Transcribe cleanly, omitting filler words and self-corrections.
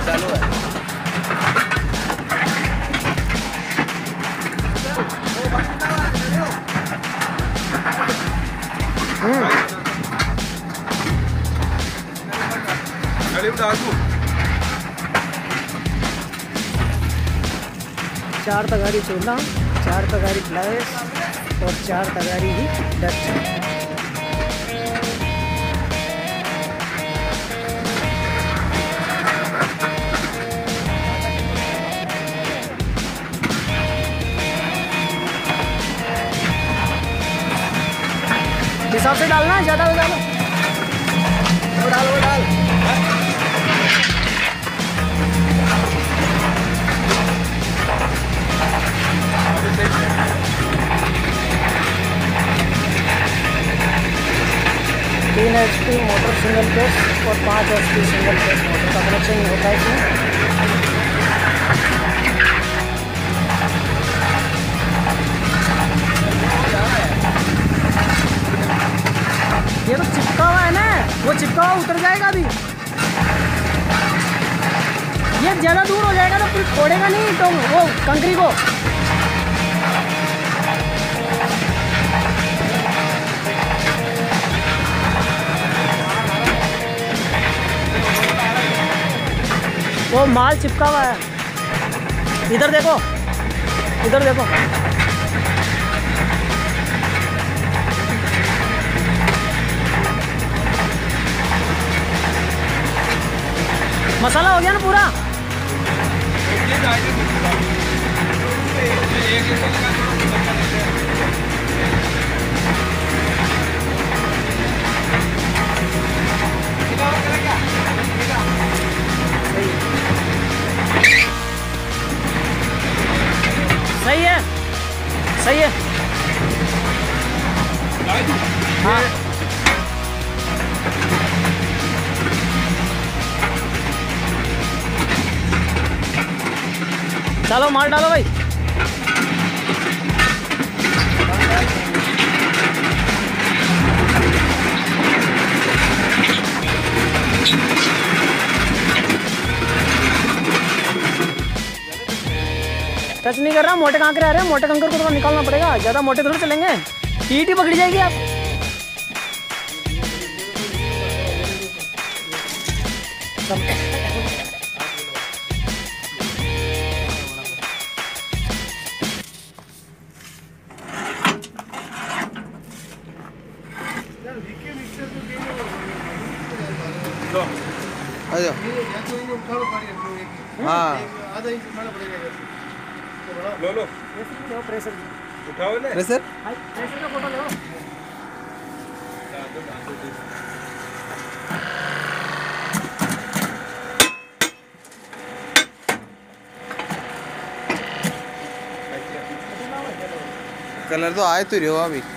चालू है। चार तगारी चूल्हा, 4 तगारी फ्लैश और 4 तगारी ही डच। हिसाब से डालना, ज़्यादा हो डालो, वो डाल वो डाल। तीन HP मोटर सिंगल फेस और 5 HP सिंगल फेस मोटर का कनेक्शन होता है इसमें। ये तो चिपका हुआ है ना, वो चिपका हुआ उतर जाएगा अभी। ये ज़्यादा दूर हो जाएगा तो फिर छोड़ेगा नहीं तो वो कंकरी को। वो माल चिपका हुआ है। इधर देखो, इधर देखो। मसाला हो गया ना पूरा। सही है, सही है। हाँ चलो मार डालो भाई। टच नहीं कर रहा, मोटे कांकरे आ रहे हैं, मोटे कंकर को तो निकालना पड़ेगा, ज़्यादा मोटे थोड़ी चलेंगे, ईंट ही पकड़ी जाएगी आप। हाँ लो लो प्रेशर उठाओ ना, प्रेशर प्रेशर का फोटो लो। कलर तो आए तो रहे हो अभी।